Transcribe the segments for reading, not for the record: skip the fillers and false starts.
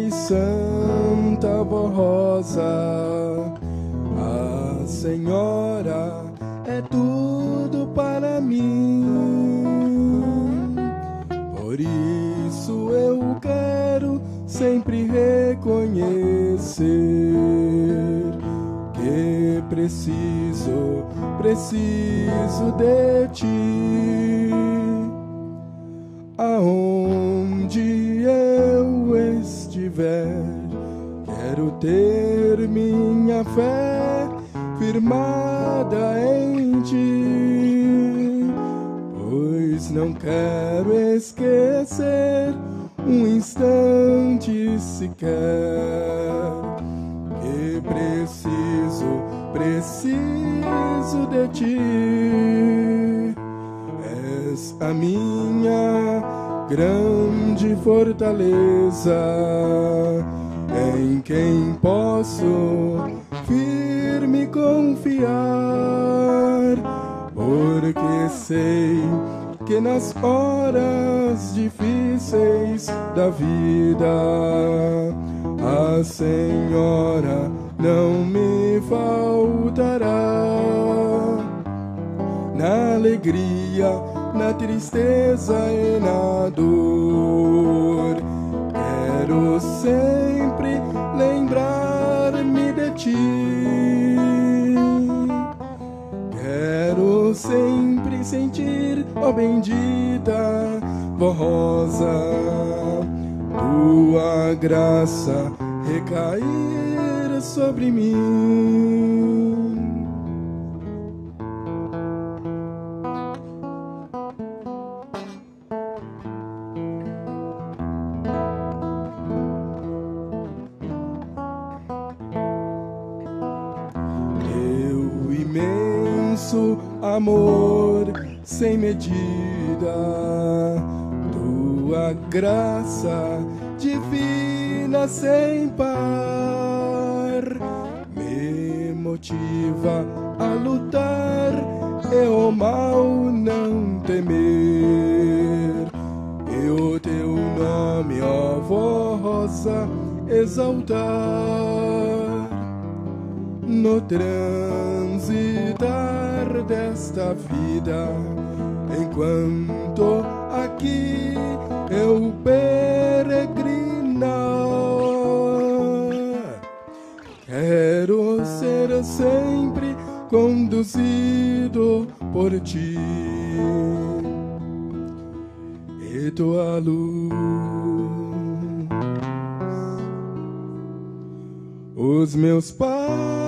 e Santa Vó Rosa, a Senhora é tudo para mim. Por isso eu quero sempre reconhecer que preciso de ti. Aonde eu estiver, quero ter minha fé firmada em ti, pois não quero esquecer um instante sequer que preciso de ti. És a minha grande fortaleza, em quem posso firme confiar, porque sei que nas horas difíceis da vida a Senhora não me faltará. Na alegria, na tristeza e na dor, quero sempre lembrar-me de ti. Quero sempre sentir, ó bendita Vó Rosa, tua graça recair sobre mim. Amor sem medida, tua graça divina sem par, me motiva a lutar e o mal não temer, e o teu nome, ó Vó Rosa, exaltar no transitar desta vida, enquanto aqui eu peregrinar. Quero ser sempre conduzido por ti e tua luz, os meus passos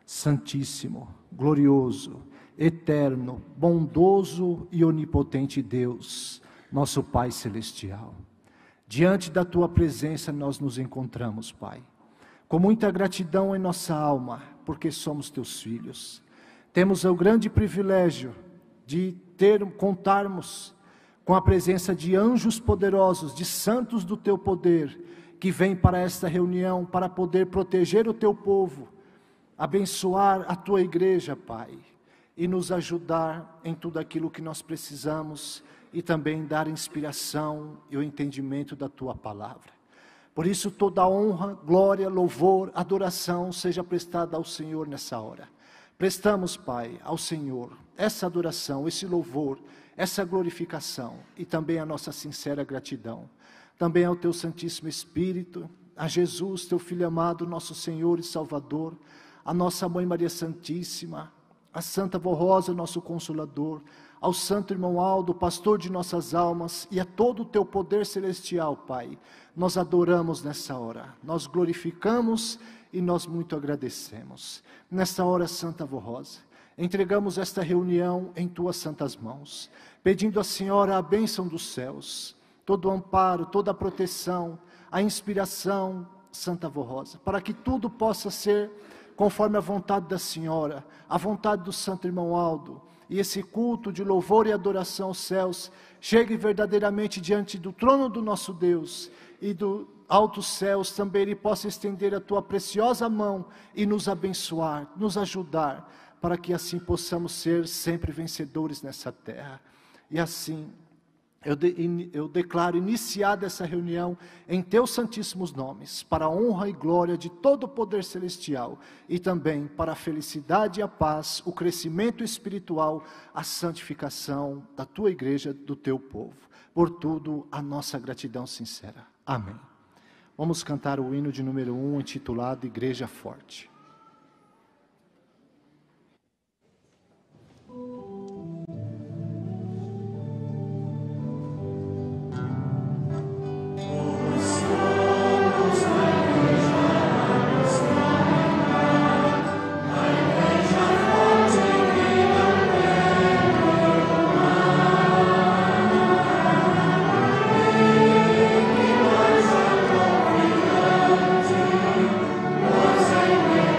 Santíssimo, glorioso, eterno, bondoso e onipotente Deus, nosso Pai Celestial. Diante da Tua presença nós nos encontramos, Pai, com muita gratidão em nossa alma, porque somos Teus filhos. Temos o grande privilégio de contarmos com a presença de anjos poderosos, de santos do Teu poder, que vêm para esta reunião para poder proteger o Teu povo, abençoar a Tua igreja, Pai, e nos ajudar em tudo aquilo que nós precisamos e também dar inspiração e o entendimento da Tua palavra. Por isso toda honra, glória, louvor, adoração seja prestada ao Senhor nessa hora. Prestamos, Pai, ao Senhor essa adoração, esse louvor, essa glorificação e também a nossa sincera gratidão. Também ao Teu Santíssimo Espírito, a Jesus, Teu Filho amado, nosso Senhor e Salvador, a nossa Mãe Maria Santíssima, a Santa Vó Rosa, nosso Consolador, ao Santo Irmão Aldo, pastor de nossas almas, e a todo o Teu poder celestial, Pai. Nós adoramos nessa hora, nós glorificamos e nós muito agradecemos. Nesta hora, Santa Vó Rosa, entregamos esta reunião em Tuas santas mãos, pedindo à Senhora a bênção dos céus, todo o amparo, toda a proteção, a inspiração, Santa Vó Rosa, para que tudo possa ser conforme a vontade da Senhora, a vontade do Santo Irmão Aldo, e esse culto de louvor e adoração aos céus chegue verdadeiramente diante do trono do nosso Deus, e do altos céus também Ele possa estender a Tua preciosa mão e nos abençoar, nos ajudar, para que assim possamos ser sempre vencedores nessa terra. E assim, eu declaro iniciada essa reunião em Teus santíssimos nomes, para a honra e glória de todo o poder celestial, e também para a felicidade e a paz, o crescimento espiritual, a santificação da Tua igreja, do Teu povo. Por tudo, a nossa gratidão sincera. Amém. Vamos cantar o hino de número 1, intitulado Igreja Forte. Amen.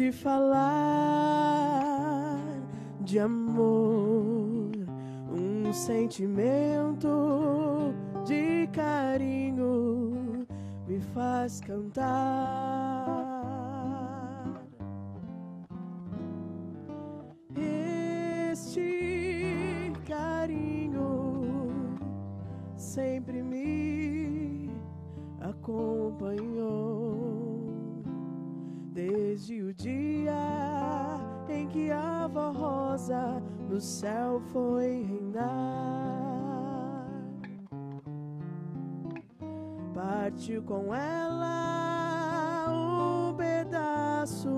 de falar de amor, um sentimento de carinho me faz cantar. Este carinho sempre me acompanhou desde o dia em que a avó Rosa no céu foi reinar. Partiu com ela um pedaço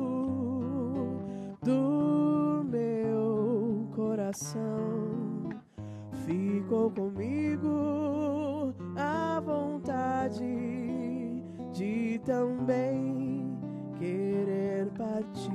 do meu coração. Ficou comigo a vontade de também querer partir,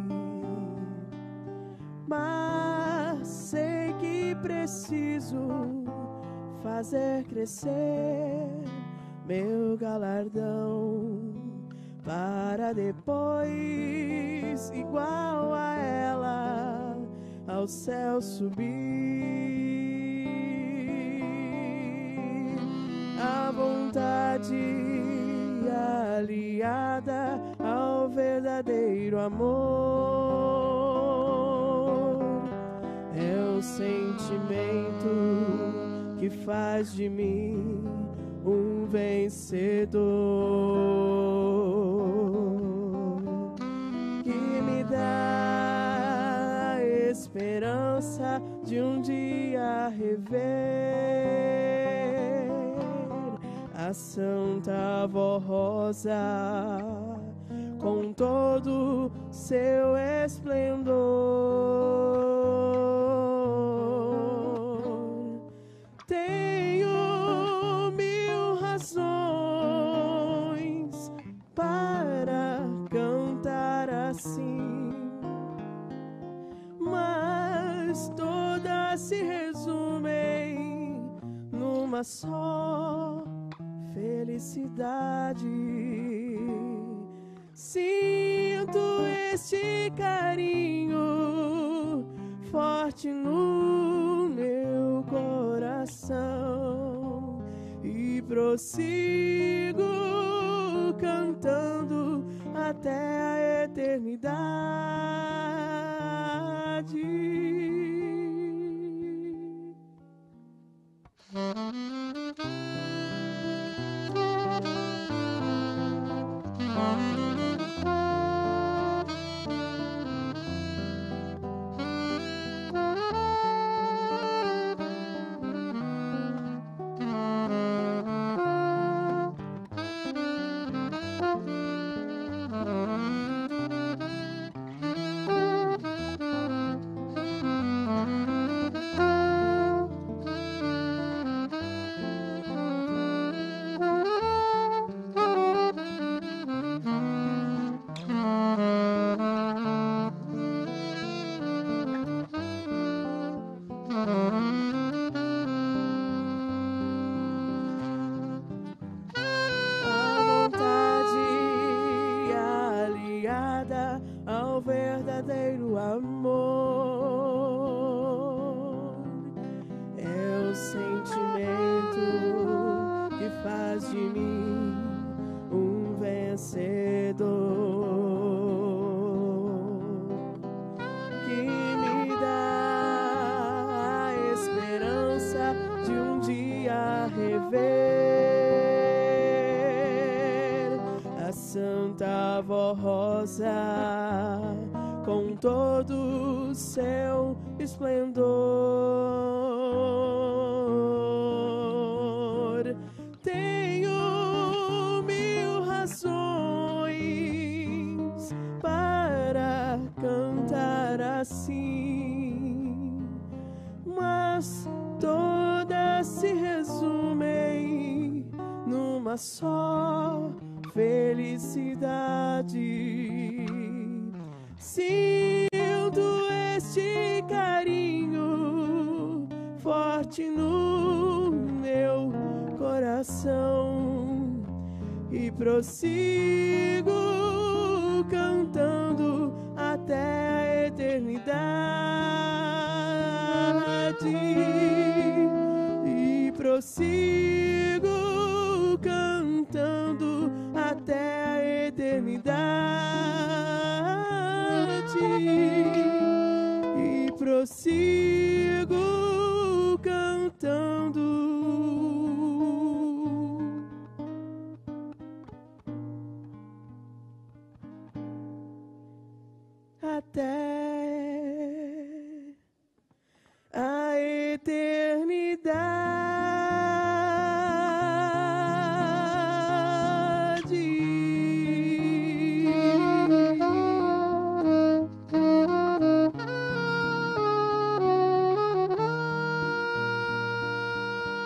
mas sei que preciso fazer crescer meu galardão para depois, igual a ela, ao céu subir. A vontade aliada ao verdadeiro amor é o sentimento que faz de mim um vencedor, que me dá a esperança de um dia rever a Santa Avó Rosa com todo seu esplendor. Tenho 1000 razões para cantar assim, mas todas se resumem numa só: felicidade. Sinto este carinho forte no meu coração e prossigo cantando até a eternidade. Ao verdadeiro amor é o sentimento que faz de mim um vencedor, que me dá a esperança de um dia rever a Santa Avó Rosa com todo o seu esplendor. Tenho 1000 razões para cantar assim, mas todas se resumem numa só: felicidade. Sinto este carinho forte no meu coração e prossigo cantando prossigo cantando até a eternidade, e prossigo cantando até a eternidade.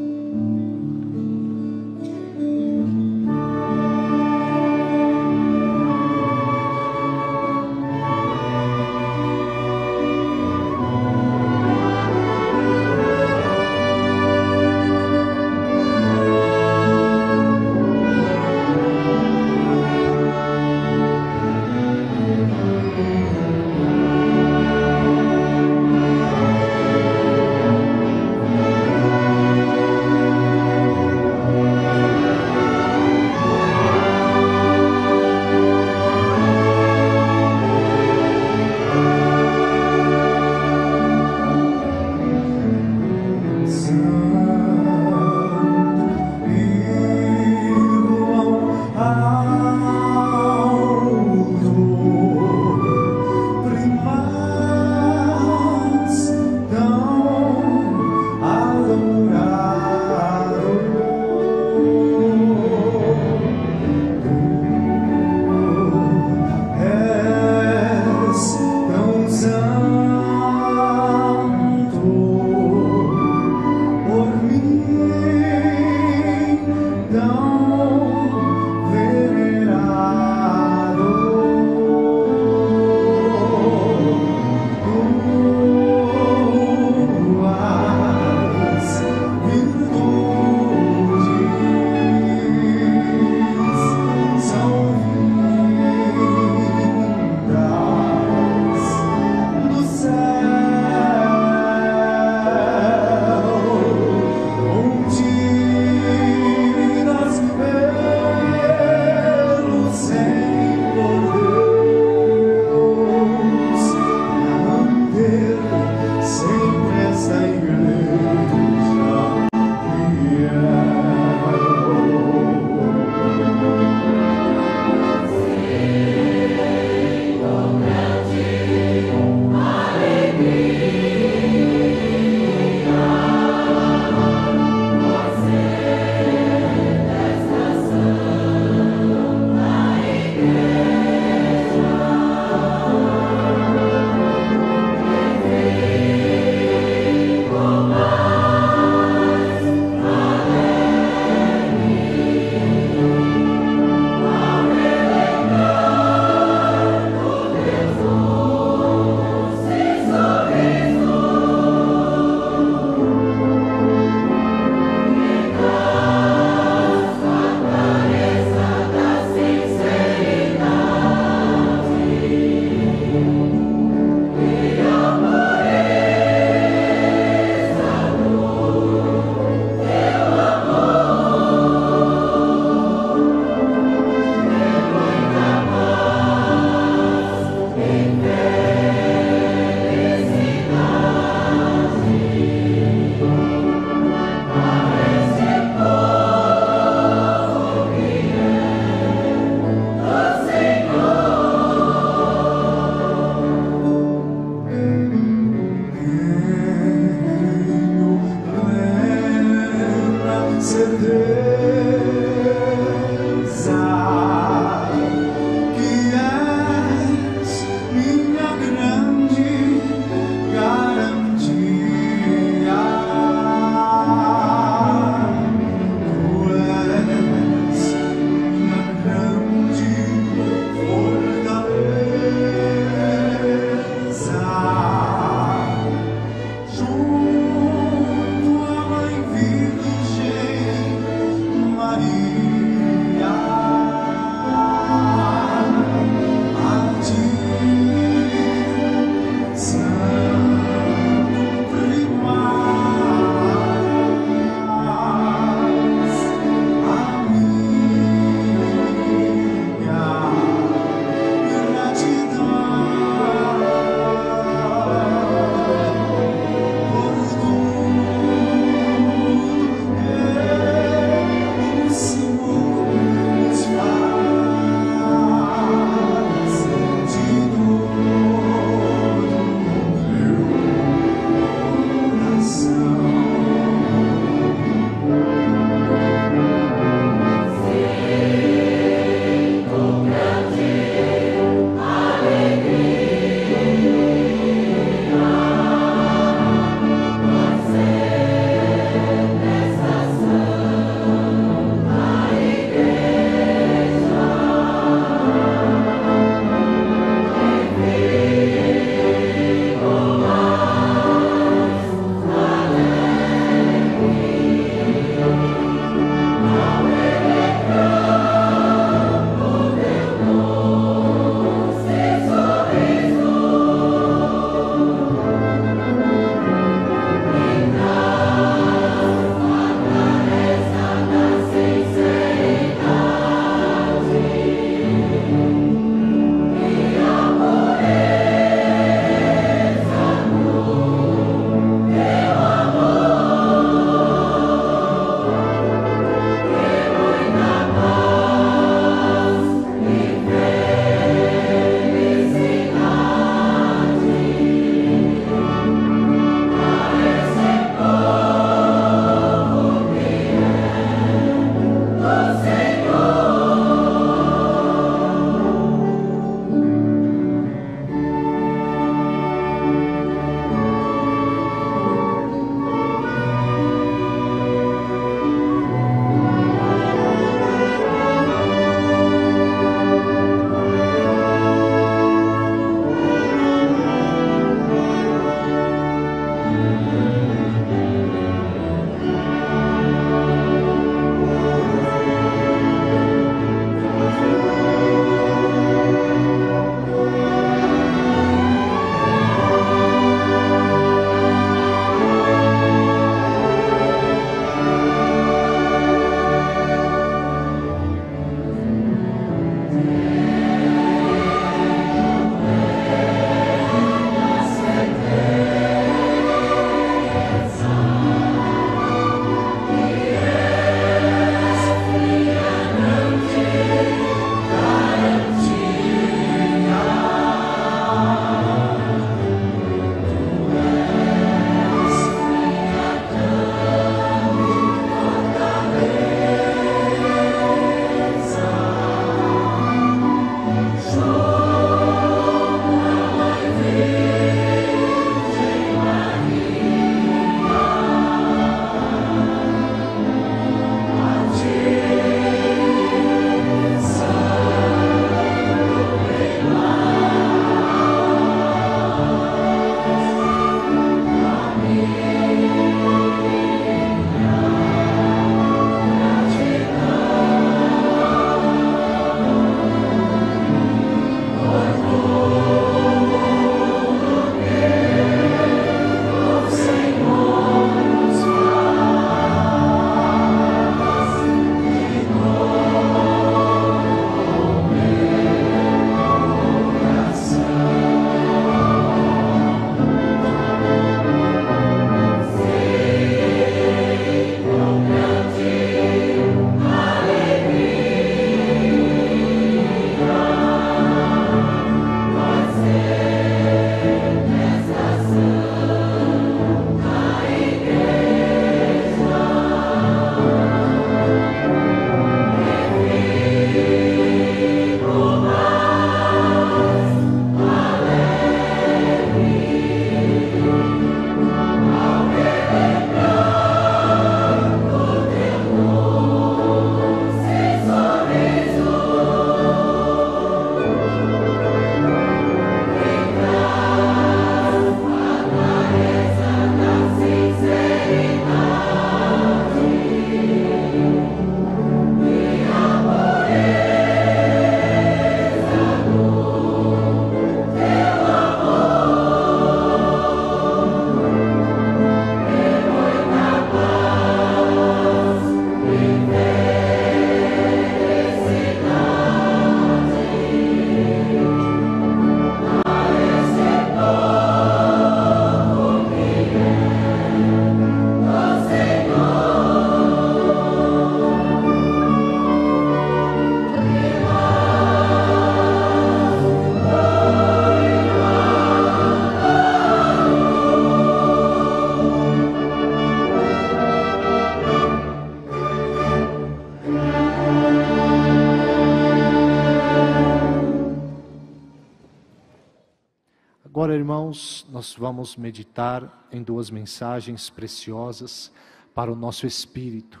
irmãos, nós vamos meditar em duas mensagens preciosas para o nosso espírito.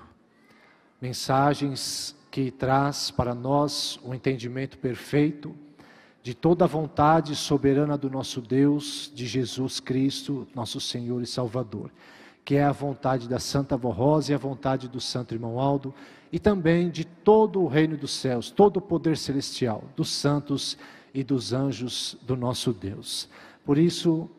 Mensagens que traz para nós o entendimento perfeito de toda a vontade soberana do nosso Deus, de Jesus Cristo, nosso Senhor e Salvador, que é a vontade da Santa Avó Rosa e a vontade do Santo Irmão Aldo, e também de todo o reino dos céus, todo o poder celestial, dos santos e dos anjos do nosso Deus. Por isso,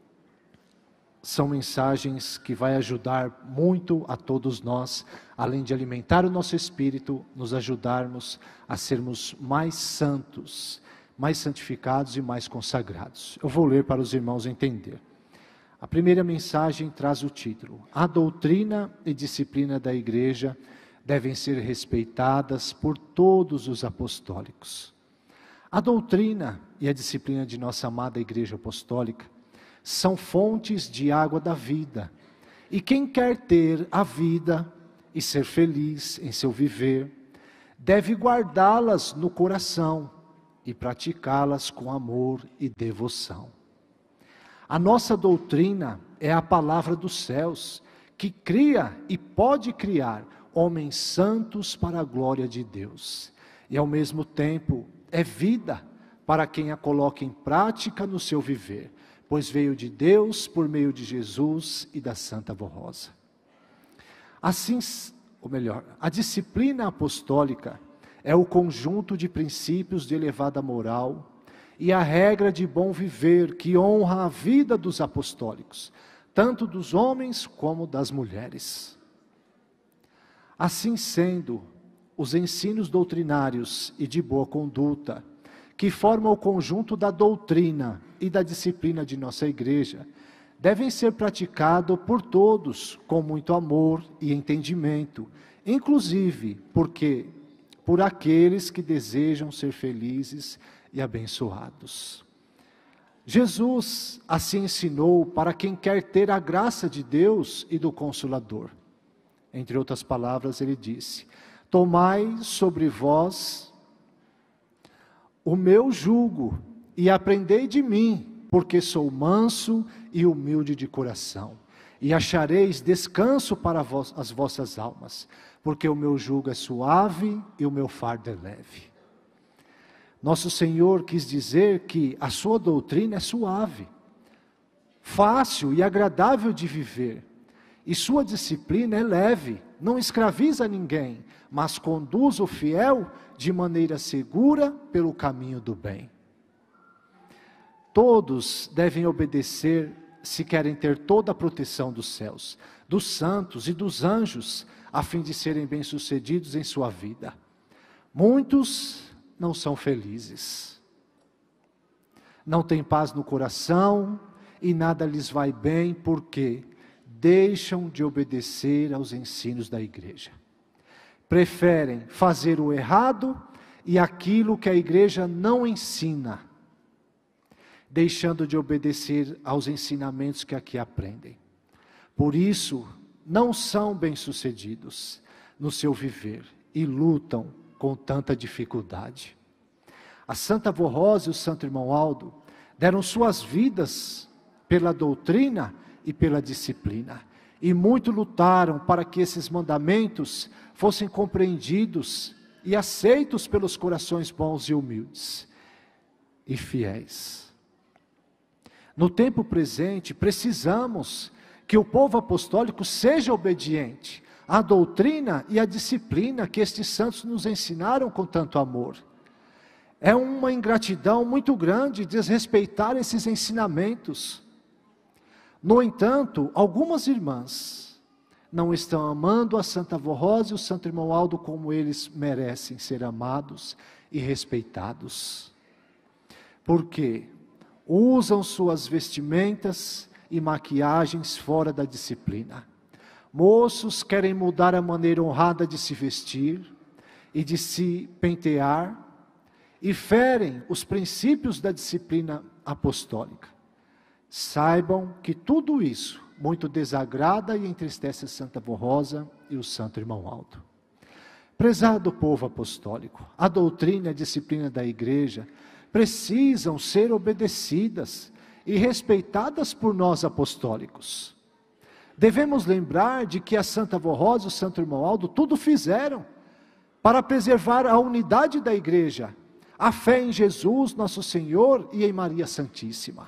são mensagens que vai ajudar muito a todos nós, além de alimentar o nosso espírito, nos ajudarmos a sermos mais santos, mais santificados e mais consagrados. Eu vou ler para os irmãos entender. A primeira mensagem traz o título: A doutrina e disciplina da igreja devem ser respeitadas por todos os apostólicos. A doutrina e a disciplina de nossa amada igreja apostólica são fontes de água da vida. E quem quer ter a vida e ser feliz em seu viver, deve guardá-las no coração e praticá-las com amor e devoção. A nossa doutrina é a palavra dos céus, que cria e pode criar homens santos para a glória de Deus. E ao mesmo tempo é vida para quem a coloca em prática no seu viver, pois veio de Deus por meio de Jesus e da Santa Avó Rosa. Assim, ou melhor, a disciplina apostólica é o conjunto de princípios de elevada moral e a regra de bom viver que honra a vida dos apostólicos, tanto dos homens como das mulheres. Assim sendo, os ensinos doutrinários e de boa conduta, que formam o conjunto da doutrina e da disciplina de nossa igreja, devem ser praticados por todos com muito amor e entendimento, inclusive por aqueles que desejam ser felizes e abençoados. Jesus assim ensinou para quem quer ter a graça de Deus e do Consolador. Entre outras palavras, ele disse: tomai sobre vós o meu jugo e aprendei de mim, porque sou manso e humilde de coração, e achareis descanso para as vossas almas, porque o meu jugo é suave e o meu fardo é leve. Nosso Senhor quis dizer que a sua doutrina é suave, fácil e agradável de viver, e sua disciplina é leve, não escraviza ninguém, mas conduz o fiel de maneira segura pelo caminho do bem. Todos devem obedecer se querem ter toda a proteção dos céus, dos santos e dos anjos, a fim de serem bem-sucedidos em sua vida. Muitos não são felizes, não têm paz no coração e nada lhes vai bem porque deixam de obedecer aos ensinos da igreja. Preferem fazer o errado e aquilo que a igreja não ensina, deixando de obedecer aos ensinamentos que aqui aprendem. Por isso, não são bem-sucedidos no seu viver e lutam com tanta dificuldade. A Santa Avó Rosa e o Santo Irmão Aldo deram suas vidas pela doutrina e pela disciplina, e muito lutaram para que esses mandamentos fossem compreendidos e aceitos pelos corações bons e humildes e fiéis. No tempo presente, precisamos que o povo apostólico seja obediente à doutrina e à disciplina que estes santos nos ensinaram com tanto amor. É uma ingratidão muito grande desrespeitar esses ensinamentos. No entanto, algumas irmãs não estão amando a Santa Avó Rosa e o Santo Irmão Aldo como eles merecem ser amados e respeitados. Por quê? Usam suas vestimentas e maquiagens fora da disciplina. Moços querem mudar a maneira honrada de se vestir e de se pentear e ferem os princípios da disciplina apostólica. Saibam que tudo isso muito desagrada e entristece a Santa Avó Rosa e o Santo Irmão Aldo. Prezado povo apostólico, a doutrina e a disciplina da igreja precisam ser obedecidas e respeitadas por nós apostólicos. Devemos lembrar de que a Santa Avó Rosa e o Santo Irmão Aldo tudo fizeram para preservar a unidade da igreja, a fé em Jesus, nosso Senhor, e em Maria Santíssima.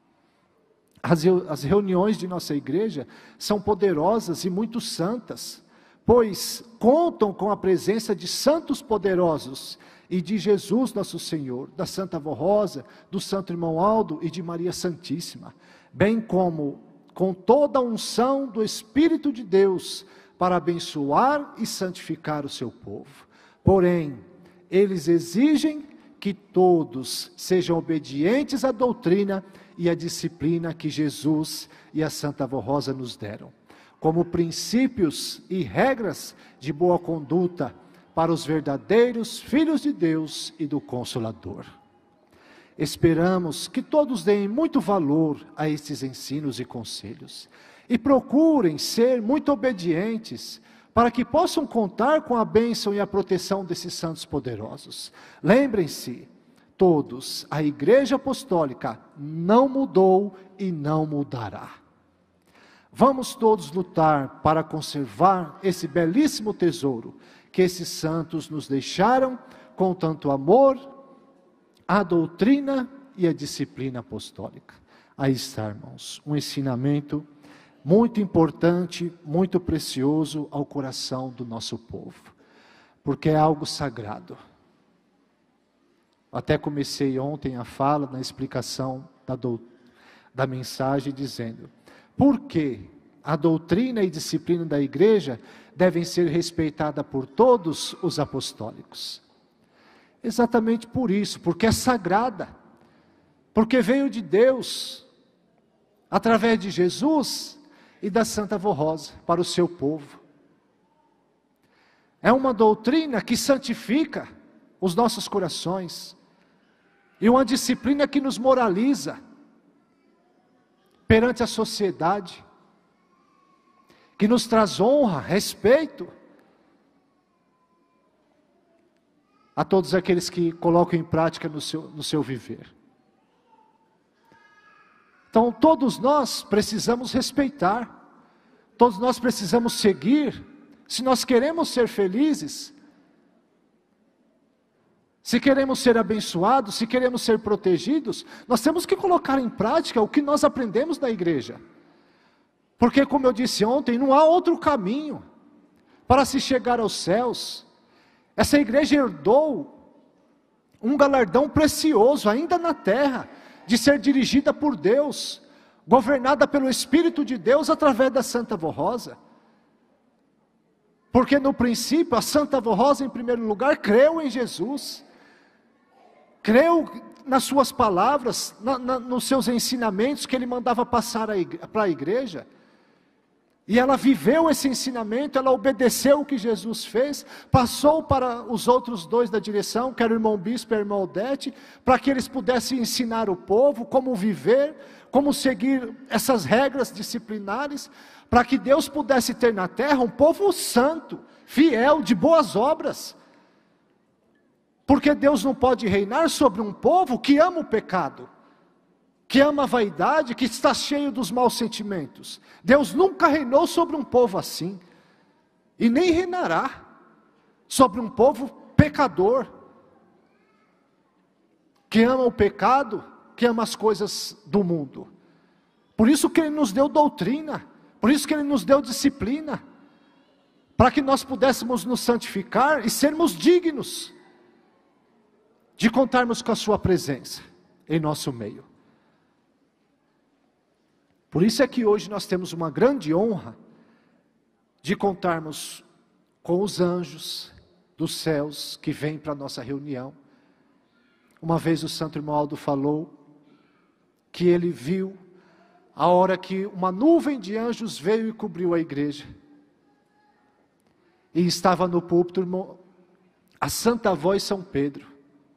As reuniões de nossa igreja são poderosas e muito santas, pois contam com a presença de santos poderosos e de Jesus nosso Senhor, da Santa Avó Rosa, do Santo Irmão Aldo e de Maria Santíssima, bem como com toda a unção do Espírito de Deus para abençoar e santificar o seu povo. Porém, eles exigem que todos sejam obedientes à doutrina e à disciplina que Jesus e a Santa Avó Rosa nos deram, como princípios e regras de boa conduta para os verdadeiros filhos de Deus e do Consolador. Esperamos que todos deem muito valor a estes ensinos e conselhos, e procurem ser muito obedientes, para que possam contar com a bênção e a proteção desses santos poderosos. Lembrem-se, todos, a Igreja Apostólica não mudou e não mudará. Vamos todos lutar para conservar esse belíssimo tesouro que esses santos nos deixaram com tanto amor, a doutrina e a disciplina apostólica. Aí está, irmãos, um ensinamento muito importante, muito precioso ao coração do nosso povo, porque é algo sagrado. Até comecei ontem a fala, na explicação da mensagem, dizendo: por que a doutrina e disciplina da igreja devem ser respeitadas por todos os apostólicos? Exatamente por isso, porque é sagrada, porque veio de Deus, através de Jesus e da Santa Avó Rosa, para o seu povo. É uma doutrina que santifica os nossos corações, e uma disciplina que nos moraliza perante a sociedade, que nos traz honra, respeito a todos aqueles que colocam em prática no seu viver. Então todos nós precisamos respeitar, todos nós precisamos seguir, se nós queremos ser felizes, se queremos ser abençoados, se queremos ser protegidos, nós temos que colocar em prática o que nós aprendemos na igreja. Porque, como eu disse ontem, não há outro caminho para se chegar aos céus. Essa igreja herdou um galardão precioso, ainda na terra, de ser dirigida por Deus, governada pelo Espírito de Deus através da Santa Avó Rosa. Porque no princípio, a Santa Avó Rosa, em primeiro lugar, creu em Jesus, creu nas suas palavras, nos seus ensinamentos que ele mandava passar para a igreja. E ela viveu esse ensinamento, ela obedeceu o que Jesus fez, passou para os outros dois da direção, que era o irmão Bispo e a irmã Odete, para que eles pudessem ensinar o povo como viver, como seguir essas regras disciplinares, para que Deus pudesse ter na terra um povo santo, fiel, de boas obras. Porque Deus não pode reinar sobre um povo que ama o pecado, que ama a vaidade, que está cheio dos maus sentimentos. Deus nunca reinou sobre um povo assim, e nem reinará sobre um povo pecador, que ama o pecado, que ama as coisas do mundo. Por isso que Ele nos deu doutrina, por isso que Ele nos deu disciplina, para que nós pudéssemos nos santificar e sermos dignos de contarmos com a sua presença em nosso meio. Por isso é que hoje nós temos uma grande honra de contarmos com os anjos dos céus que vêm para a nossa reunião. Uma vez o Santo Irmão Aldo falou que ele viu a hora que uma nuvem de anjos veio e cobriu a igreja. E estava no púlpito, irmão, a Santa Avó e São Pedro.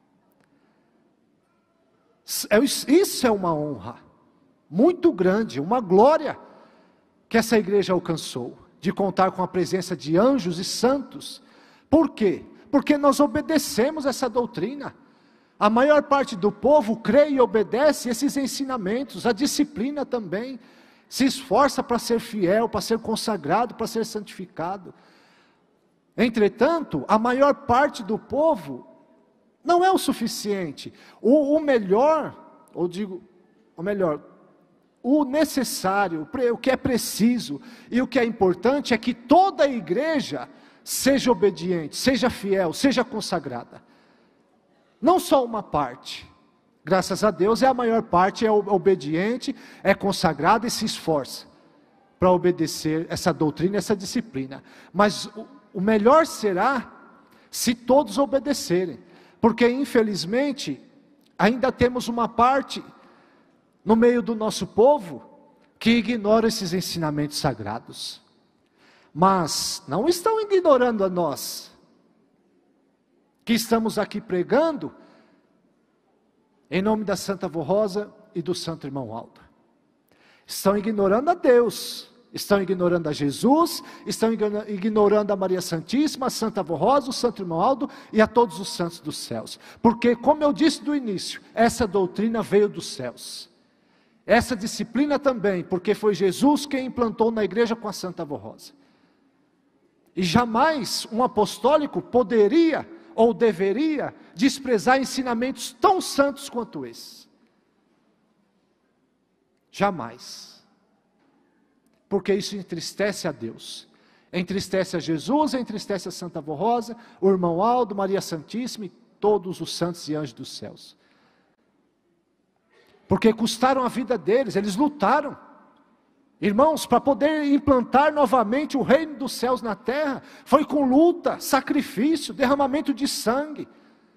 Isso é uma honra muito grande, uma glória que essa igreja alcançou, de contar com a presença de anjos e santos. Por quê? Porque nós obedecemos essa doutrina, A maior parte do povo crê e obedece esses ensinamentos, a disciplina também. Se esforça para ser fiel, para ser consagrado, para ser santificado. Entretanto, a maior parte do povo não é o suficiente. O necessário, o que é preciso e o que é importante é que toda a igreja seja obediente, seja fiel, seja consagrada. Não só uma parte. Graças a Deus, a maior parte é obediente, é consagrada e se esforça para obedecer essa doutrina, essa disciplina. Mas o melhor será se todos obedecerem. Porque infelizmente, ainda temos uma parte no meio do nosso povo que ignora esses ensinamentos sagrados. Mas não estão ignorando a nós, que estamos aqui pregando, em nome da Santa Avó Rosa e do Santo Irmão Aldo. Estão ignorando a Deus, estão ignorando a Jesus, estão ignorando a Maria Santíssima, a Santa Avó Rosa, o Santo Irmão Aldo e a todos os santos dos céus. Porque, como eu disse do início, essa doutrina veio dos céus. Essa disciplina também, porque foi Jesus quem implantou na igreja com a Santa Avó Rosa. E jamais um apostólico poderia ou deveria desprezar ensinamentos tão santos quanto esses. Jamais. Porque isso entristece a Deus. Entristece a Jesus, entristece a Santa Avó Rosa, o Irmão Aldo, Maria Santíssima e todos os santos e anjos dos céus. Porque custaram a vida deles, eles lutaram. Irmãos, para poder implantar novamente o reino dos céus na terra, foi com luta, sacrifício, derramamento de sangue.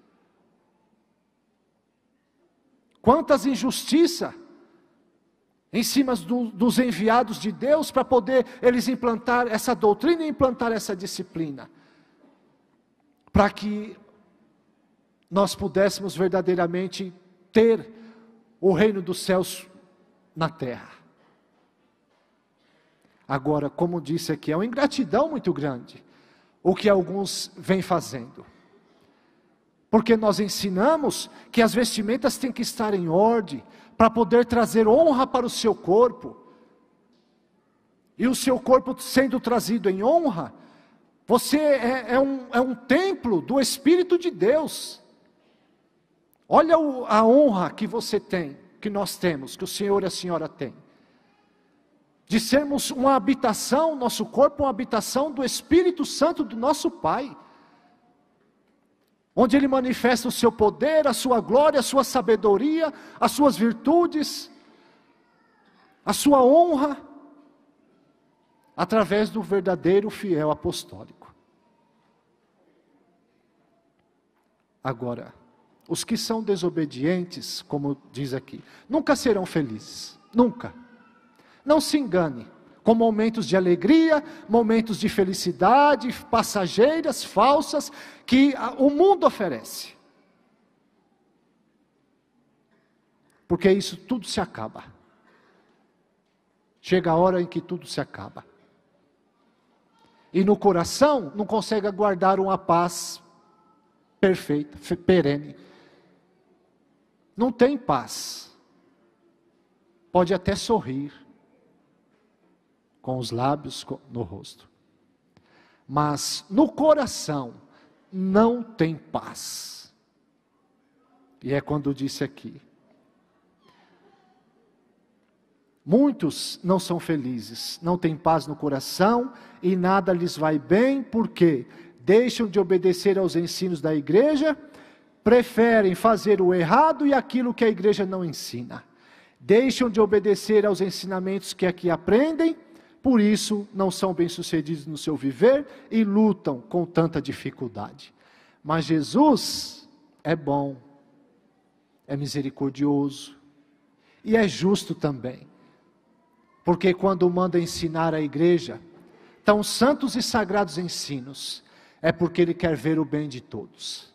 Quantas injustiças em cima dos enviados de Deus, para poder eles implantar essa doutrina e implantar essa disciplina. Para que nós pudéssemos verdadeiramente ter o reino dos céus na terra. Agora, como disse aqui, é uma ingratidão muito grande o que alguns vêm fazendo. Porque nós ensinamos que as vestimentas têm que estar em ordem, para poder trazer honra para o seu corpo. E o seu corpo sendo trazido em honra, você é um templo do Espírito de Deus. Olha a honra que você tem, que nós temos, que o Senhor e a Senhora têm. De sermos uma habitação, nosso corpo uma habitação do Espírito Santo do nosso Pai. Onde Ele manifesta o seu poder, a sua glória, a sua sabedoria, as suas virtudes, a sua honra, através do verdadeiro fiel apostólico. Agora, os que são desobedientes, como diz aqui, nunca serão felizes, nunca. Não se engane, com momentos de alegria, momentos de felicidade, passageiras, falsas, que o mundo oferece. Porque isso tudo se acaba. Chega a hora em que tudo se acaba. E no coração não consegue aguardar uma paz perfeita, perene. Não tem paz. Pode até sorrir com os lábios no rosto, mas no coração não tem paz. E é quando disse aqui, muitos não são felizes, não têm paz no coração e nada lhes vai bem, porque deixam de obedecer aos ensinos da igreja, preferem fazer o errado e aquilo que a igreja não ensina, deixam de obedecer aos ensinamentos que aqui aprendem. Por isso, não são bem-sucedidos no seu viver e lutam com tanta dificuldade. Mas Jesus é bom, é misericordioso e é justo também. Porque quando manda ensinar a igreja tão santos e sagrados ensinos, é porque Ele quer ver o bem de todos.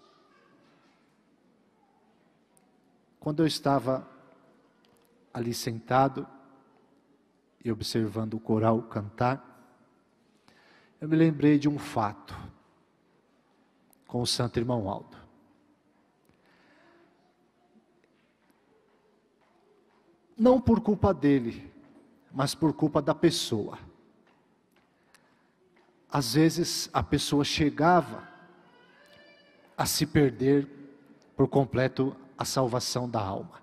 Quando eu estava ali sentado, e observando o coral cantar, eu me lembrei de um fato com o Santo Irmão Aldo. não por culpa dele, mas por culpa da pessoa. Às vezes a pessoa chegava a se perder por completo a salvação da alma.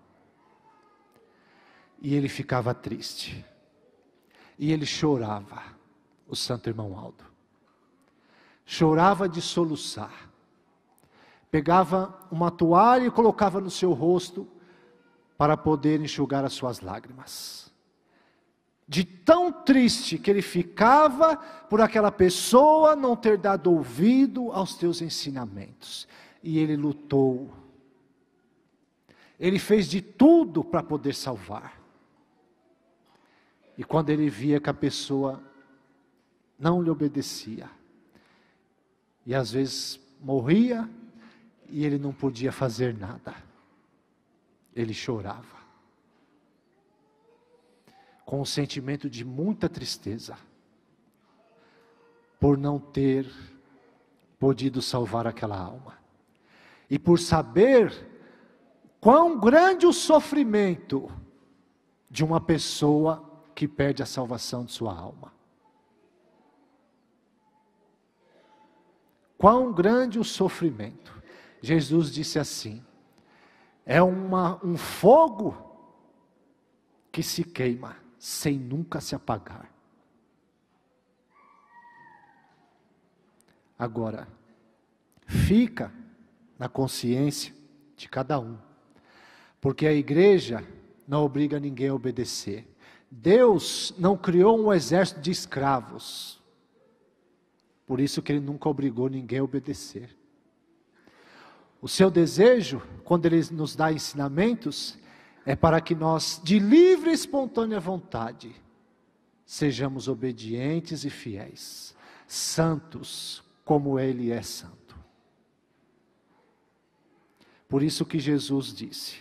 E ele ficava triste. E ele chorava, o santo irmão Aldo. Chorava de soluçar. Pegava uma toalha e colocava no seu rosto para poder enxugar as suas lágrimas. De tão triste que ele ficava por aquela pessoa não ter dado ouvido aos teus ensinamentos. E ele lutou. Ele fez de tudo para poder salvar. E quando ele via que a pessoa não lhe obedecia, e às vezes morria, e ele não podia fazer nada, ele chorava, com um sentimento de muita tristeza, por não ter podido salvar aquela alma, e por saber quão grande o sofrimento de uma pessoa que perde a salvação de sua alma. Quão grande o sofrimento. Jesus disse assim: é um fogo que se queima sem nunca se apagar. Agora, fica na consciência de cada um, porque a igreja não obriga ninguém a obedecer. Deus não criou um exército de escravos, por isso que Ele nunca obrigou ninguém a obedecer. O seu desejo, quando Ele nos dá ensinamentos, é para que nós, de livre e espontânea vontade, sejamos obedientes e fiéis, santos como Ele é santo. Por isso que Jesus disse: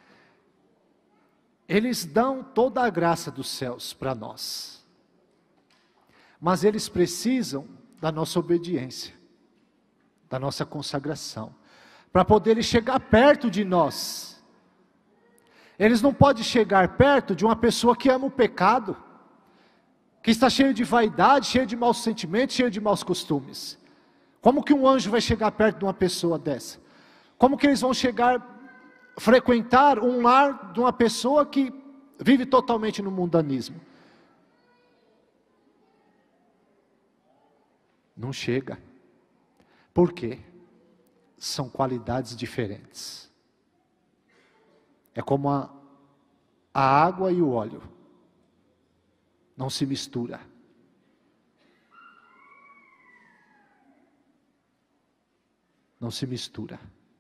eles dão toda a graça dos céus para nós, mas eles precisam da nossa obediência, da nossa consagração, para poderem chegar perto de nós. Eles não podem chegar perto de uma pessoa que ama o pecado, que está cheio de vaidade, cheio de maus sentimentos, cheio de maus costumes. Como que um anjo vai chegar perto de uma pessoa dessa? Como que eles vão frequentar um lar de uma pessoa que vive totalmente no mundanismo? Não chega. Por quê? São qualidades diferentes. É como a água e o óleo. Não se mistura. Não se mistura.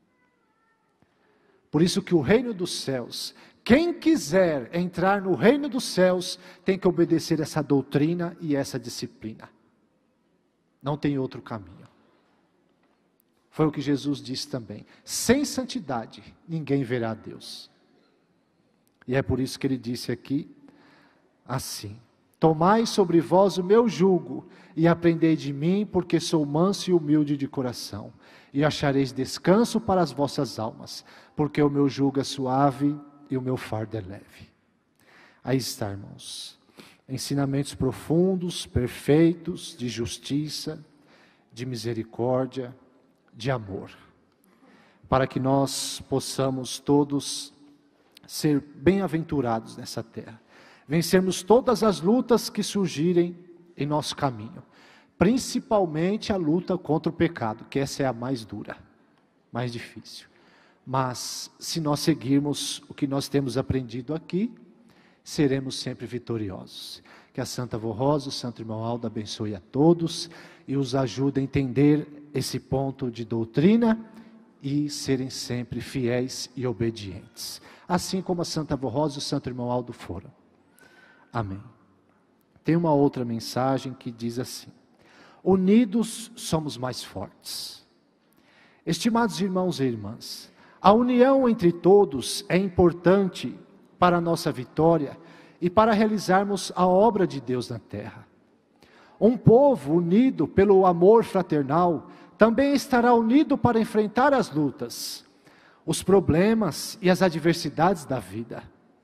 Por isso que o reino dos céus, quem quiser entrar no reino dos céus, tem que obedecer essa doutrina e essa disciplina. Não tem outro caminho. Foi o que Jesus disse também: sem santidade ninguém verá a Deus. E é por isso que Ele disse aqui assim: tomai sobre vós o meu jugo e aprendei de mim, porque sou manso e humilde de coração, e achareis descanso para as vossas almas, porque o meu jugo é suave e o meu fardo é leve. Aí está, irmãos, ensinamentos profundos, perfeitos, de justiça, de misericórdia, de amor, para que nós possamos todos ser bem-aventurados nessa terra, vencermos todas as lutas que surgirem em nosso caminho, principalmente a luta contra o pecado, que essa é a mais dura, mais difícil. Mas se nós seguirmos o que nós temos aprendido aqui, seremos sempre vitoriosos. Que a Santa Avó Rosa, o Santo Irmão Aldo abençoe a todos e os ajude a entender esse ponto de doutrina e serem sempre fiéis e obedientes, assim como a Santa Avó Rosa e o Santo Irmão Aldo foram. Amém. Tem uma outra mensagem que diz assim: unidos somos mais fortes. Estimados irmãos e irmãs, a união entre todos é importante para a nossa vitória e para realizarmos a obra de Deus na terra. Um povo unido pelo amor fraternal também estará unido para enfrentar as lutas, os problemas e as adversidades da vida.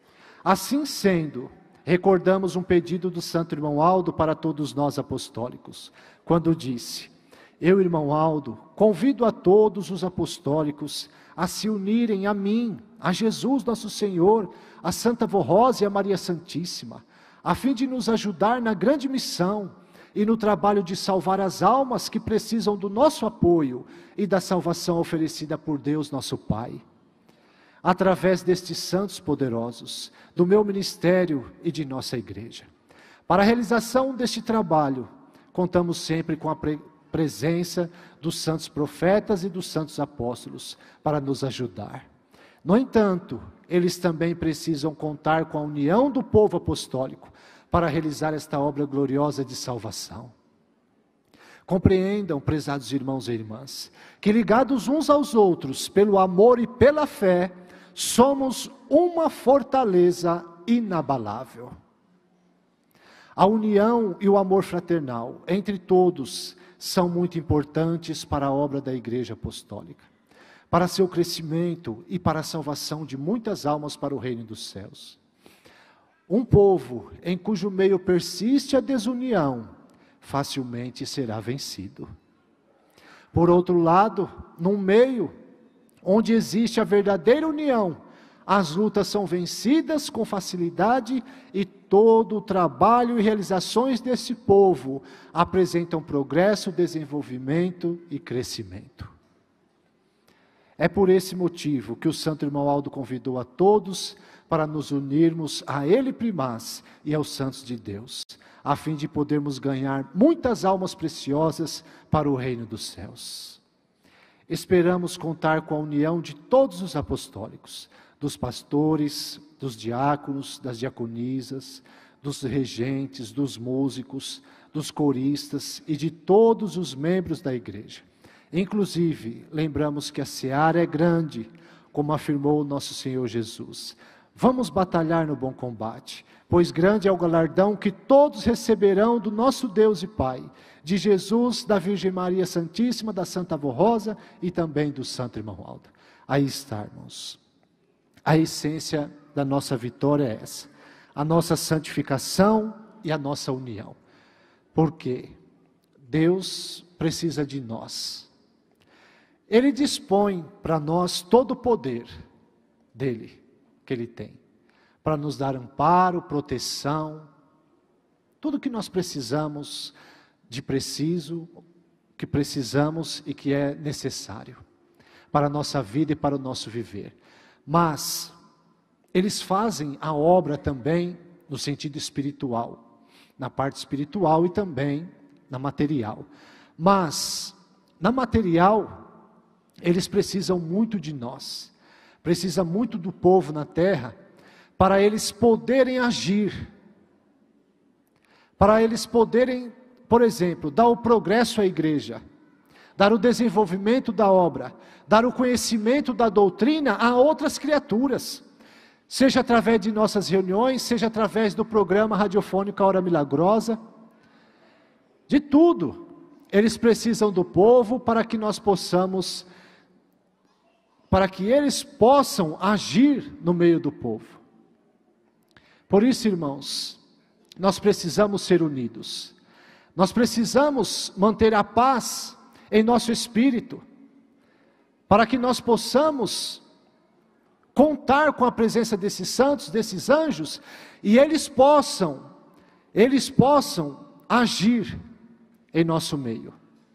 Assim sendo, recordamos um pedido do santo irmão Aldo para todos nós apostólicos, quando disse: eu, irmão Aldo, convido a todos os apostólicos a se unirem a mim, a Jesus nosso Senhor, a Santa Vô Rosa e a Maria Santíssima, a fim de nos ajudar na grande missão e no trabalho de salvar as almas que precisam do nosso apoio e da salvação oferecida por Deus nosso Pai. Através destes santos poderosos, do meu ministério e de nossa igreja. Para a realização deste trabalho, contamos sempre com a presença dos santos profetas e dos santos apóstolos para nos ajudar. No entanto, eles também precisam contar com a união do povo apostólico para realizar esta obra gloriosa de salvação. Compreendam, prezados irmãos e irmãs, que ligados uns aos outros pelo amor e pela fé, somos uma fortaleza inabalável. A união e o amor fraternal entre todos são muito importantes para a obra da Igreja Apostólica, para seu crescimento e para a salvação de muitas almas para o reino dos céus. Um povo em cujo meio persiste a desunião, facilmente será vencido. Por outro lado, num meio onde existe a verdadeira união, as lutas são vencidas com facilidade e todo o trabalho e realizações desse povo apresentam progresso, desenvolvimento e crescimento. É por esse motivo que o Santo Irmão Aldo convidou a todos para nos unirmos a ele primaz e aos santos de Deus, a fim de podermos ganhar muitas almas preciosas para o reino dos céus. Esperamos contar com a união de todos os apostólicos, dos pastores, dos diáconos, das diaconisas, dos regentes, dos músicos, dos coristas e de todos os membros da igreja. Inclusive, lembramos que a seara é grande, como afirmou o nosso Senhor Jesus. Vamos batalhar no bom combate, pois grande é o galardão que todos receberão do nosso Deus e Pai, de Jesus, da Virgem Maria Santíssima, da Santa Vô Rosa e também do Santo Irmão Aldo. Aí está, irmãos. A essência da nossa vitória é essa, a nossa santificação e a nossa união. Porque Deus precisa de nós. Ele dispõe para nós todo o poder dele, que ele tem, para nos dar amparo, proteção, tudo que nós precisamos que precisamos e que é necessário para a nossa vida e para o nosso viver. Mas eles fazem a obra também no sentido espiritual, na parte espiritual e também na material. Mas na material, eles precisam muito de nós, precisam muito do povo na terra, para eles poderem agir, para eles poderem, por exemplo, dar o progresso à igreja, dar o desenvolvimento da obra, dar o conhecimento da doutrina a outras criaturas, seja através de nossas reuniões, seja através do programa radiofônico A Hora Milagrosa, de tudo. Eles precisam do povo para que nós possamos, para que eles possam agir no meio do povo. Por isso, irmãos, nós precisamos ser unidos. Nós precisamos manter a paz em nosso espírito, para que nós possamos contar com a presença desses santos, desses anjos, e eles possam agir em nosso meio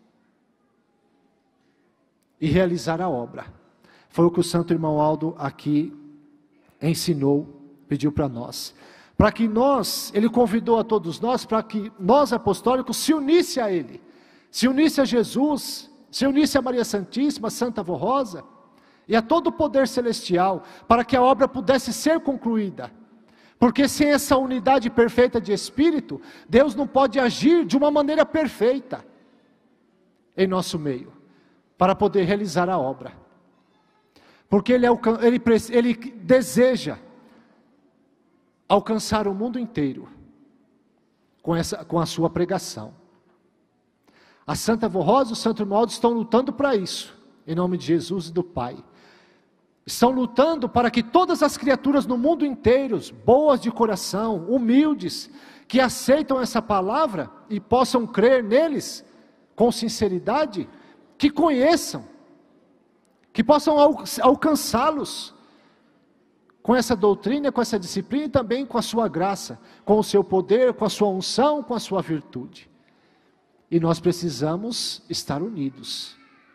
e realizar a obra. Foi o que o Santo Irmão Aldo aqui ensinou, pediu para nós. Para que ele convidou a todos nós, para que nós apostólicos se unisse a ele, se unisse a Jesus, se unisse a Maria Santíssima, a Santa Vô Rosa, e a todo o poder celestial, para que a obra pudesse ser concluída. Porque sem essa unidade perfeita de espírito, Deus não pode agir de uma maneira perfeita em nosso meio, para poder realizar a obra. Porque ele deseja alcançar o mundo inteiro com a sua pregação. A Santa Vô Rosa e o Santo Irmão Aldo estão lutando para isso, em nome de Jesus e do Pai. Estão lutando para que todas as criaturas no mundo inteiro, boas de coração, humildes, que aceitam essa palavra e possam crer neles com sinceridade, que conheçam, que possam alcançá-los com essa doutrina, com essa disciplina e também com a sua graça, com o seu poder, com a sua unção, com a sua virtude. E nós precisamos estar unidos.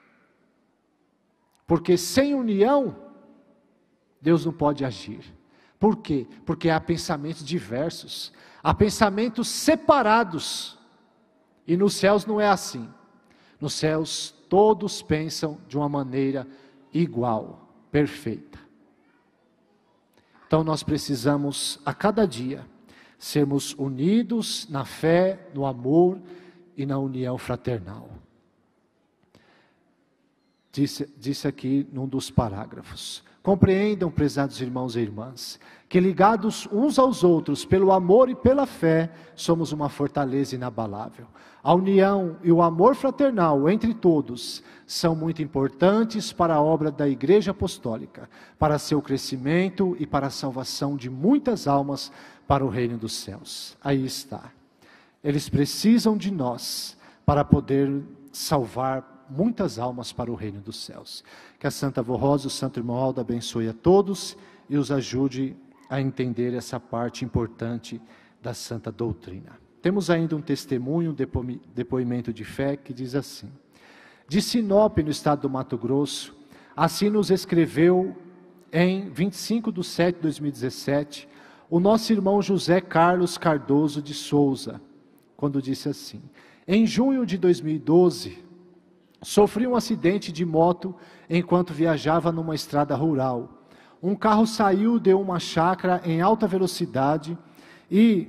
Porque sem união, Deus não pode agir. Por quê? Porque há pensamentos diversos, há pensamentos separados. E nos céus não é assim. Nos céus todos pensam de uma maneira igual, perfeita. Então nós precisamos a cada dia sermos unidos na fé, no amor e na união fraternal. Disse aqui num dos parágrafos: compreendam, prezados irmãos e irmãs, que ligados uns aos outros pelo amor e pela fé, somos uma fortaleza inabalável. A união e o amor fraternal entre todos são muito importantes para a obra da Igreja Apostólica, para seu crescimento e para a salvação de muitas almas para o reino dos céus. Aí está. Eles precisam de nós para poder salvar muitas almas para o reino dos céus. Que a Santa Avó Rosa, o Santo Irmão Aldo abençoe a todos e os ajude a entender essa parte importante da Santa Doutrina. Temos ainda um testemunho, um depoimento de fé que diz assim: de Sinop, no estado do Mato Grosso, assim nos escreveu em 25/7/2017, o nosso irmão José Carlos Cardoso de Souza, quando disse assim: em junho de 2012, sofri um acidente de moto enquanto viajava numa estrada rural. Um carro saiu de uma chácara em alta velocidade e,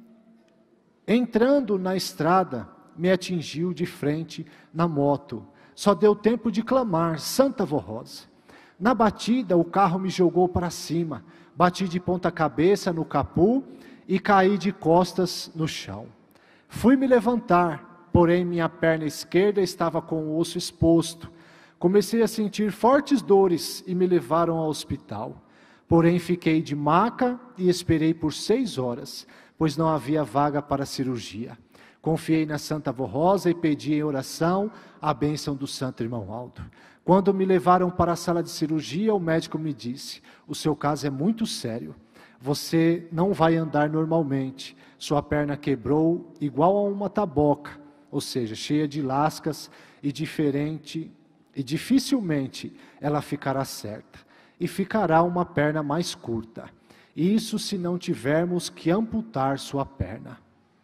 entrando na estrada, me atingiu de frente na moto. Só deu tempo de clamar: Santa Avó Rosa. Na batida, o carro me jogou para cima. Bati de ponta cabeça no capô e caí de costas no chão. Fui me levantar, porém minha perna esquerda estava com o osso exposto. Comecei a sentir fortes dores e me levaram ao hospital. Porém fiquei de maca e esperei por 6 horas, pois não havia vaga para cirurgia. Confiei na Santa Avó Rosa e pedi em oração a bênção do Santo Irmão Aldo. Quando me levaram para a sala de cirurgia, o médico me disse: o seu caso é muito sério. Você não vai andar normalmente. Sua perna quebrou igual a uma taboca, ou seja, cheia de lascas e dificilmente ela ficará certa. E ficará uma perna mais curta. Isso se não tivermos que amputar sua perna.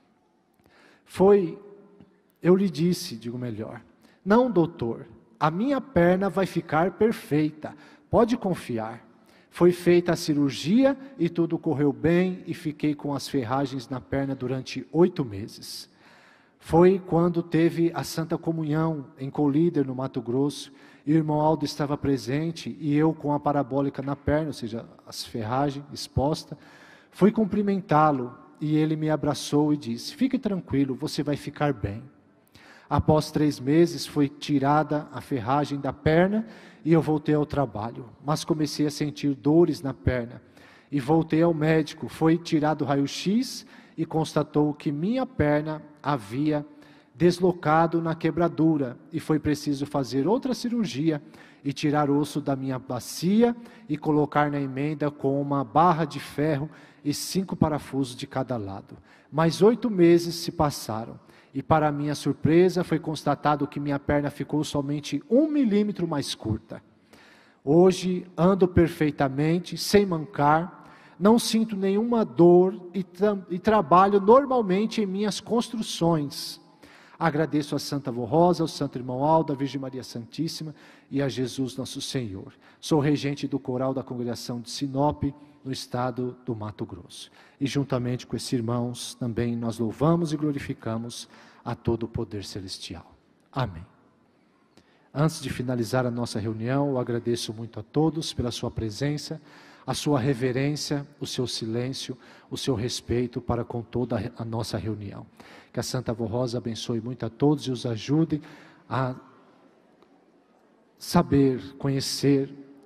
Eu lhe disse, não, doutor, a minha perna vai ficar perfeita, pode confiar. Foi feita a cirurgia e tudo correu bem e fiquei com as ferragens na perna durante 8 meses. Foi quando teve a Santa Comunhão em Colíder, no Mato Grosso, e o irmão Aldo estava presente e eu com a parabólica na perna, ou seja, as ferragens expostas, fui cumprimentá-lo e ele me abraçou e disse: fique tranquilo, você vai ficar bem. Após 3 meses foi tirada a ferragem da perna e eu voltei ao trabalho, mas comecei a sentir dores na perna e voltei ao médico. Foi tirado o raio-x e constatou que minha perna havia deslocado na quebradura e foi preciso fazer outra cirurgia e tirar osso da minha bacia e colocar na emenda com uma barra de ferro e 5 parafusos de cada lado. Mais 8 meses se passaram e, para minha surpresa, foi constatado que minha perna ficou somente 1 milímetro mais curta. Hoje ando perfeitamente, sem mancar, não sinto nenhuma dor e trabalho normalmente em minhas construções. Agradeço a Santa Avó Rosa, ao Santo Irmão Aldo, à Virgem Maria Santíssima e a Jesus nosso Senhor. Sou regente do coral da congregação de Sinop, no estado do Mato Grosso. E juntamente com esses irmãos, também nós louvamos e glorificamos a todo o poder celestial. Amém. Antes de finalizar a nossa reunião, eu agradeço muito a todos pela sua presença, a sua reverência, o seu silêncio, o seu respeito para com toda a nossa reunião. Que a Santa Avó Rosa abençoe muito a todos e os ajude a saber, conhecer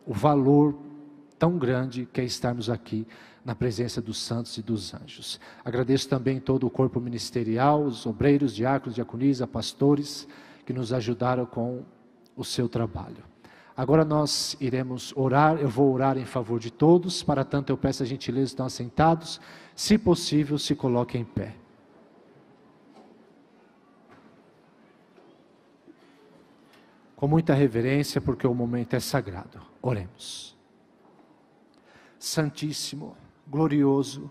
o valor tão grande que é estarmos aqui na presença dos santos e dos anjos. Agradeço também todo o corpo ministerial, os obreiros, diáconos, diaconisa, pastores, que nos ajudaram com o seu trabalho. Agora nós iremos orar, eu vou orar em favor de todos, para tanto eu peço a gentileza, estão assentados, se possível se coloquem em pé. Com muita reverência, porque o momento é sagrado. Oremos. Santíssimo, glorioso,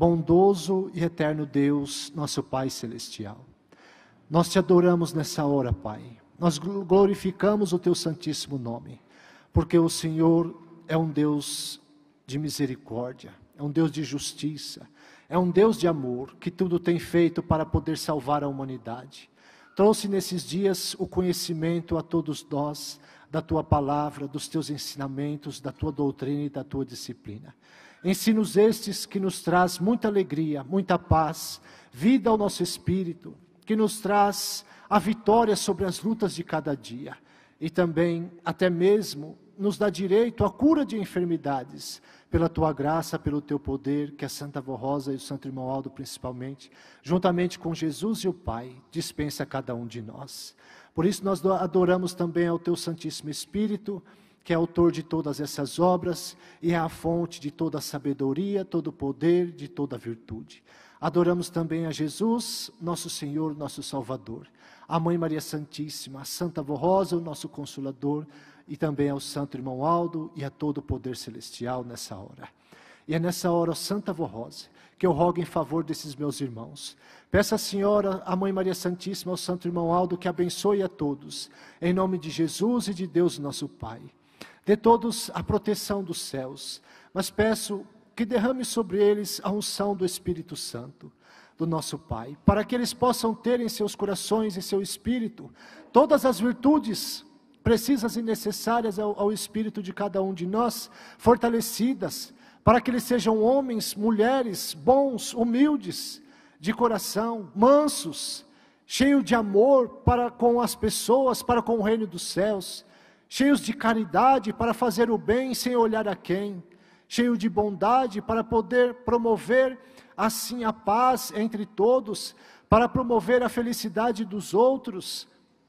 bondoso e eterno Deus, nosso Pai Celestial. Nós te adoramos nessa hora, Pai. Nós glorificamos o teu santíssimo nome, porque o Senhor é um Deus de misericórdia, é um Deus de justiça, é um Deus de amor, que tudo tem feito para poder salvar a humanidade. Trouxe nesses dias o conhecimento a todos nós, da tua palavra, dos teus ensinamentos, da tua doutrina e da tua disciplina. Ensinos estes que nos traz muita alegria, muita paz, vida ao nosso espírito, que nos traz a vitória sobre as lutas de cada dia. E também, até mesmo, nos dá direito à cura de enfermidades, pela tua graça, pelo teu poder, que a Santa Avó Rosa e o Santo Irmão Aldo principalmente, juntamente com Jesus e o Pai, dispensa a cada um de nós. Por isso nós adoramos também ao teu Santíssimo Espírito, que é autor de todas essas obras, e é a fonte de toda a sabedoria, todo o poder, de toda a virtude. Adoramos também a Jesus, nosso Senhor, nosso Salvador, a Mãe Maria Santíssima, a Santa Avó Rosa, o nosso Consolador, e também ao Santo Irmão Aldo e a todo o poder celestial nessa hora. E é nessa hora, ó Santa Avó Rosa, que eu rogo em favor desses meus irmãos. Peço à Senhora, a Mãe Maria Santíssima, ao Santo Irmão Aldo, que abençoe a todos, em nome de Jesus e de Deus nosso Pai. Dê todos a proteção dos céus, mas peço que derrame sobre eles a unção do Espírito Santo, do nosso Pai, para que eles possam ter em seus corações e seu espírito todas as virtudes precisas e necessárias ao espírito de cada um de nós, fortalecidas, para que eles sejam homens, mulheres, bons, humildes, de coração, mansos, cheios de amor para com as pessoas, para com o reino dos céus, cheios de caridade para fazer o bem sem olhar a quem, cheio de bondade para poder promover assim a paz entre todos, para promover a felicidade dos outros.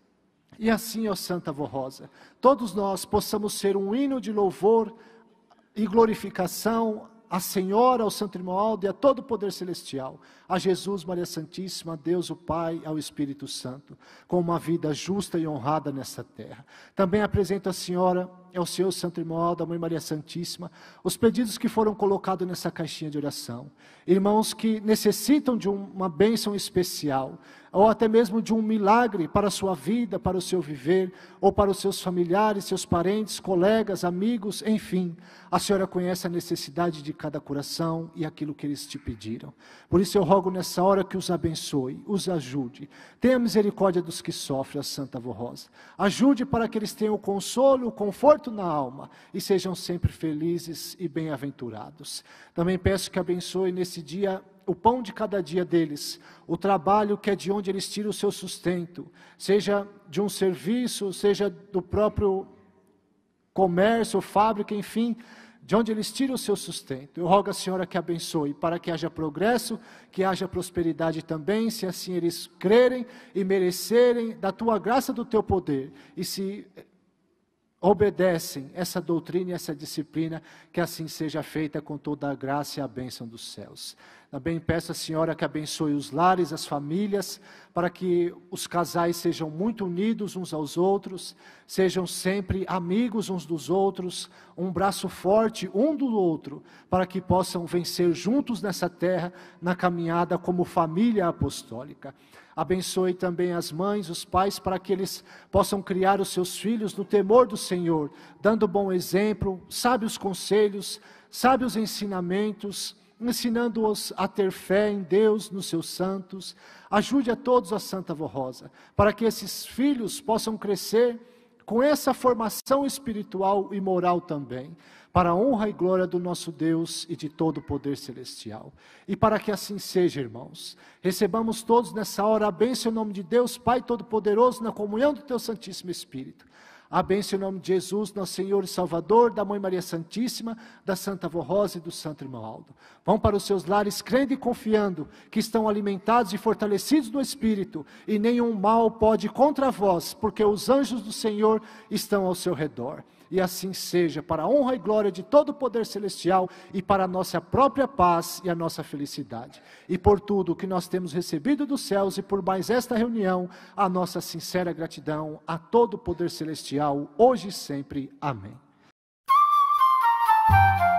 E assim, ó Santa Avó Rosa, todos nós possamos ser um hino de louvor e glorificação à Senhora, ao Santo Irmão Aldo e a todo o poder celestial, a Jesus, Maria Santíssima, a Deus o Pai, ao Espírito Santo, com uma vida justa e honrada nessa terra. Também apresento à Senhora, ao Senhor Santo Irmão Aldo, à Mãe Maria Santíssima, os pedidos que foram colocados nessa caixinha de oração. Irmãos que necessitam de uma bênção especial, ou até mesmo de um milagre para a sua vida, para o seu viver, ou para os seus familiares, seus parentes, colegas, amigos, enfim. A Senhora conhece a necessidade de cada coração e aquilo que eles te pediram. Por isso eu rogo nessa hora que os abençoe, os ajude. Tenha misericórdia dos que sofrem, a Santa Avó Rosa. Ajude para que eles tenham o consolo, o conforto na alma e sejam sempre felizes e bem-aventurados. Também peço que abençoe nesse dia o pão de cada dia deles, o trabalho que é de onde eles tiram o seu sustento, seja de um serviço, seja do próprio comércio, fábrica, enfim, de onde eles tiram o seu sustento. Eu rogo a Senhora que abençoe, para que haja progresso, que haja prosperidade também, se assim eles crerem e merecerem da tua graça, do teu poder, e se obedecem essa doutrina e essa disciplina, que assim seja feita com toda a graça e a bênção dos céus. Também peço à Senhora que abençoe os lares, as famílias, para que os casais sejam muito unidos uns aos outros, sejam sempre amigos uns dos outros, um braço forte um do outro, para que possam vencer juntos nessa terra, na caminhada como família apostólica. Abençoe também as mães, os pais, para que eles possam criar os seus filhos no temor do Senhor, dando bom exemplo, sábios conselhos, sábios ensinamentos, ensinando-os a ter fé em Deus, nos seus santos. Ajude a todos, a Santa Avó Rosa, para que esses filhos possam crescer com essa formação espiritual e moral também, para a honra e glória do nosso Deus e de todo o poder celestial. E para que assim seja, irmãos, recebamos todos nessa hora a bênção em nome de Deus, Pai Todo-Poderoso, na comunhão do Teu Santíssimo Espírito. A bênção em nome de Jesus, nosso Senhor e Salvador, da Mãe Maria Santíssima, da Santa Avó Rosa e do Santo Irmão Aldo. Vão para os seus lares crendo e confiando que estão alimentados e fortalecidos no Espírito, e nenhum mal pode contra vós, porque os anjos do Senhor estão ao seu redor. E assim seja, para a honra e glória de todo o poder celestial e para a nossa própria paz e a nossa felicidade. E por tudo que nós temos recebido dos céus e por mais esta reunião, a nossa sincera gratidão a todo o poder celestial, hoje e sempre. Amém.